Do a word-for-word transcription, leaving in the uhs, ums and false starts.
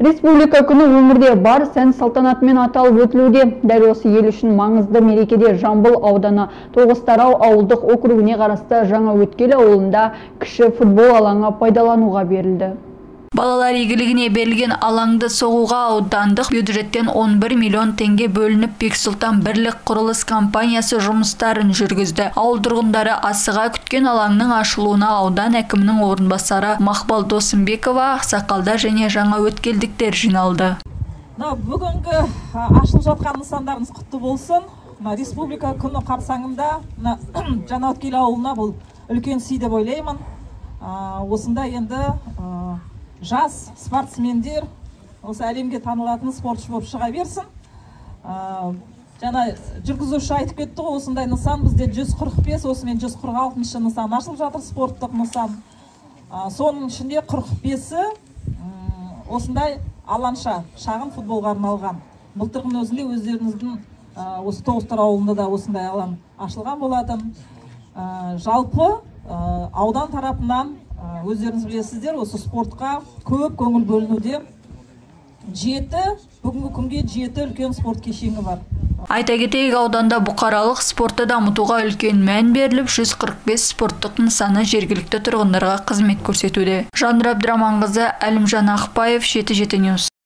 Республика күні өңірде бар сән салтанатымен аталып өтілуде. Дәл осы ел үшін маңызды мерекеде Жамбыл ауданы Тоғызтарау ауылдық округіне қарасты Жаңаөткел ауылында кіші футбол алаңы пайдалануға берілді. Балалар игілігіне берілген алаңды соғуға аудандық бюджеттен он бір миллион теңге бөлініп, Бексұлтан бірлік құрылыс компаниясы жұмыстарын жүргізді. Ауыл тұрғындары асыға күткен алаңның ашылуына аудан әкімінің орынбасары Мақпал Досымбекова, ақсақалдар және жаңаөткелдіктер жиналды. Бүгінгі ашылып жатқан нысандарыңыз құтты болсын. Республика күні қарсаңында Жаңаөткел ауылына бұл үлкен сый деп ойлаймын. Осында енді жас спортсмендер осы әлемге танылатын спортшы болып шыға берсін. Жаңа жүргізуші айтып кетті ғой, осындай нысан бізде жүз қырық бес, осымен жүз қырық алтыншы нысан ашылып жатыр, спорттық нысан. Соның ішінде қырық бесі осындай алаңша, шағын футболға арналған. Былтырдың өзінде өздеріңіздің осы Тоғызтарау ауылында да осындай алаң ашылған болатын. Жалпы аудан тарапынан өздеріңіз білесіздер, осы спортқа көп көңіл бөлінуде. Жеті, бүгінгі күнге жеті үлкен спорт кешені бар. Айта кетейік, ауданда бұқаралық спортты дамытуға үлкен мән беріліп, жүз қырық бес спорттық нысаны жергілікті тұрғындарға қызмет көрсетуде. Жандыр Абдраманқызы, Әлімжан Ақпаев, жеті жеті ньюс.